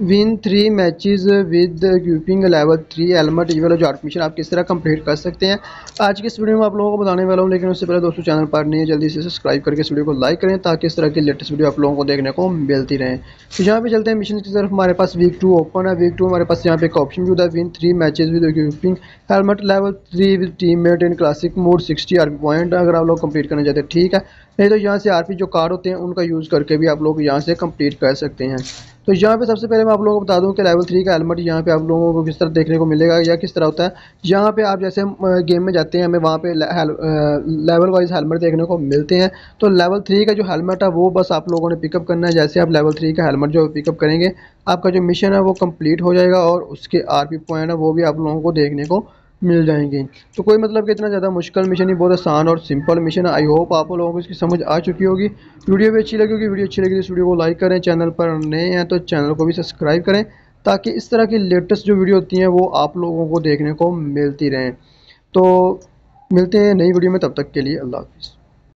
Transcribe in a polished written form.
Win 3 matches with grouping level 3 helmet ये वाला जो आर्ट मिशन आप किस तरह कंप्लीट कर सकते हैं आज की इस वीडियो में आप लोगों को बताने वाला हूं। लेकिन उससे पहले दोस्तों चैनल पर नहीं है जल्दी से सब्सक्राइब करके इस वीडियो को लाइक करें ताकि इस तरह की लेटेस्ट वीडियो आप लोगों को देखने को मिलती रहे। तो यहाँ पे चलते हैं मिशन की तरफ। हमारे पास वीक 2 ओपन है। वीक 2 हमारे पास यहाँ पे एक ऑप्शन मौजूद है win 3 matches with grouping helmet level 3 with teammate in classic mode 60 RP point अगर आप लोग कंप्लीट करना चाहते हैं ठीक है, नहीं तो यहाँ से आरपी जो कार्ड होते हैं उनका यूज़ करके भी आप लोग यहाँ से कंप्लीट कर सकते हैं। तो यहाँ पे सबसे पहले मैं आप लोगों को बता दूं कि लेवल 3 का हेलमेट यहाँ पे आप लोगों को किस तरह देखने को मिलेगा या किस तरह होता है। यहाँ पे आप जैसे गेम में जाते हैं हमें वहाँ पे लेवल वाइज हेलमेट देखने को मिलते हैं। तो लेवल 3 का जो हेलमेट है वो बस आप लोगों ने पिकअप करना है। जैसे आप लेवल 3 का हेलमेट जो पिकअप करेंगे आपका जो मिशन है वो कंप्लीट हो जाएगा और उसके आरपी पॉइंट है वो भी आप लोगों को देखने को मिल जाएंगे। तो कोई मतलब कि इतना ज़्यादा मुश्किल मिशन नहीं, बहुत आसान और सिंपल मिशन है। आई होप आप लोगों को इसकी समझ आ चुकी होगी। वीडियो भी अच्छी लगी होगी। वीडियो अच्छी लगी तो इस वीडियो को लाइक करें, चैनल पर नए हैं तो चैनल को भी सब्सक्राइब करें ताकि इस तरह की लेटेस्ट जो वीडियो होती हैं वो आप लोगों को देखने को मिलती रहें। तो मिलते हैं नई वीडियो में, तब तक के लिए अल्लाह हाफिज़।